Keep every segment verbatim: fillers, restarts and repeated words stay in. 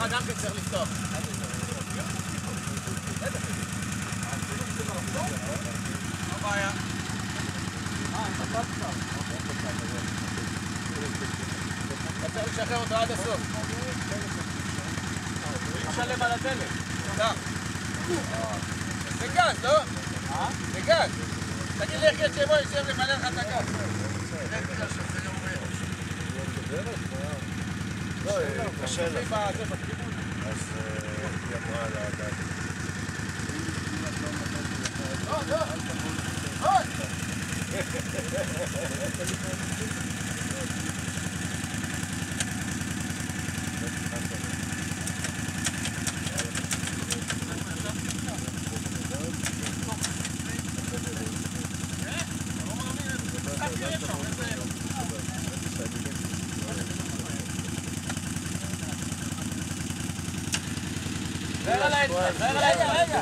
ככה גם כן צריך לפתוח. מה הבעיה? אתה צריך לשחרר אותו עד הסוף. הוא ישלם על הדלק. לא. זה גז, לא? זה גז. תגיד לי איך יש שבו יושב למלא לך את הגז. לא, קשה לך. אז היא אמרה על הגז. לא, לא. עוד! רגע, רגע, רגע.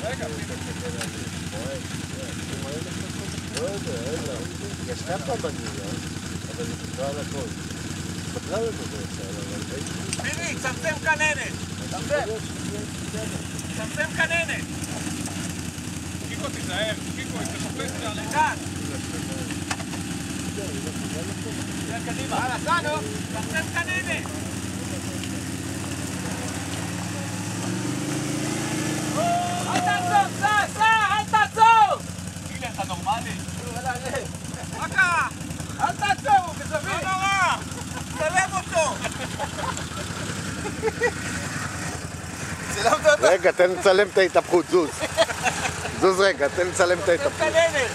לא יודע, אין לה. היא ישתה פעם בנייה, אבל היא תקרא על הכל. סבלה לנו בעצם, אבל... פיני, צמצם כננת. צמצם. צמצם כננת. קיקו תיזהר, קיקו, היא תחפש על כאן. זה קדימה. הלאה, סענו. צמצם כננת. אל תעצור, סע, סע, אל תעצור! גילה, אתה נורמלי? מה קרה? אל תעצור, הוא בזווית! לא נורא! צלם אותו! צילמת אותו? רגע, תן לצלם את ההתהפכות, זוז. זוז רגע, תן לצלם את ההתהפכות. כננת!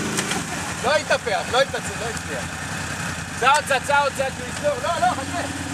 לא התהפך, לא התהפך, לא הצליח. צע עוד צע, צע עוד צע, שהוא יסגור. לא, לא, חכה.